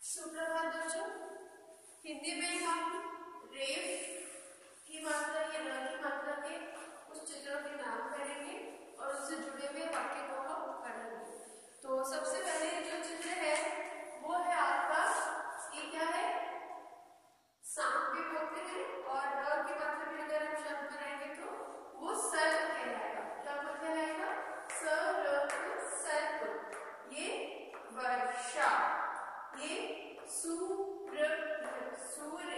सुप्रभात बच्चों, हिंदी में हम रेफ की मात्रा या र की मात्रा के उस चित्रों के नाम करेंगे और उससे जुड़े हुए वाक्य को हम पढ़ेंगे। तो सबसे पहले जो चित्र है वो है आपका, ये क्या है, सांप भी बोलते हैं और र की मात्रा में अगर हम शब्द बनाएंगे तो वो सर्प कहलाएगा। क्या कहलाएगा? सर्प, सर्प। ये वर्षा, ये सूर्य, सूर्य,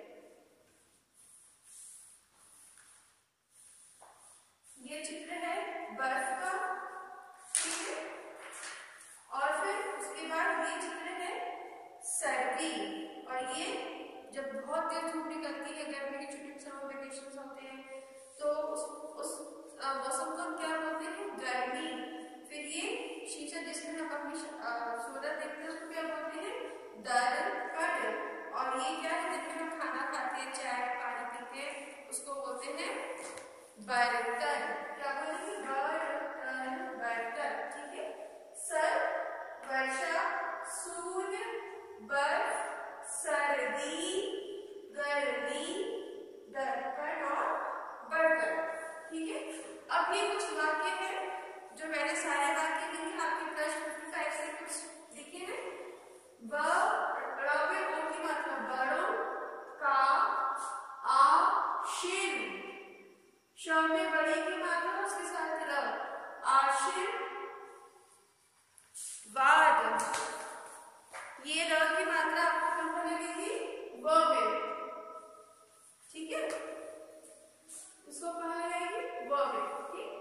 ये चित्र है बर्फ का, ठीक है। और फिर उसके बाद ये चित्र है सर्दी, और ये जब बहुत तेज धूप निकलती है, गर्मी की छुट्टी, समर वेकेशन होते हैं, तो उस मौसम को हम क्या बोलते हैं? गर्मी। फिर ये शीशा जिसमें हम अपनी सूरत देखते हैं उसको क्या बोलते हैं? दर्पण। और ये क्या है, जिसमें हम खाना खाते हैं, चाय पानी पीते हैं, उसको बोलते हैं बर्तन। क्या बोलेंगे? बर्तन, बर्तन, ठीक है। सर्प, वर्षा, सूर्य, बर्फ, सर्दी, गर्मी, दर्पण और बर्तन, ठीक है। अब ये कुछ वाक्य हैं जो मैंने सारे वाक्य लिखे, आपके प्रश्न का ऐसे कुछ लिखे हैं। रवे ओ की मात्रा बड़ों का, आशीर, श में बड़े की मात्रा उसके साथ र, आशीर्वाद। ये र की मात्रा आपको कहाँ लगेगी? व में, ठीक है। इसको कहाँ लगाएंगे? व में, ठीक।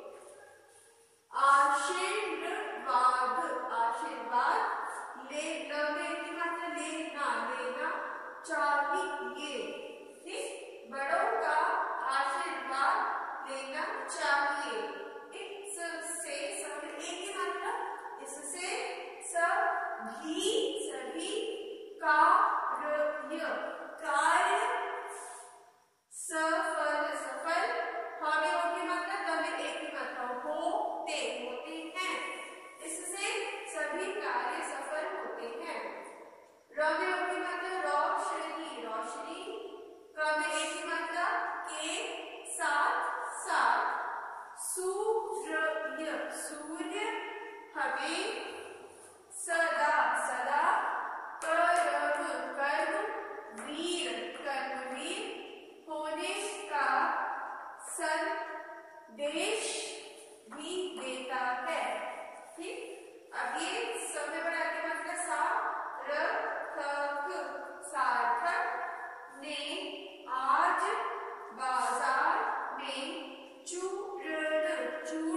आशीर्वाद, आशीर्वाद। ले की मात्रा लेना, लेना चाहिए, ठीक। बड़ों का आशीर्वाद लेना चाहिए। इससे, एक की मात्रा, इससे सभी, सभी कार्य, कार्य सफल, सफल। हमें की मात्रा, तभी एक की मात्रा, होते, होते हैं। इससे सभी कार्य सफल होते हैं। रवे की मात्रा रोशनी, रोशनी। कभी एक की मात्रा के साथ, साथ। सूर्य, सूर्य, हमें सदा, सदा। कर्म, कर्म, वीर, कर्मवीर होने का संदेश भी देता है, ठीक। अब ये समय बना के मतलब सार्थक, सार्थक ने आज बाजार में चूर्ण,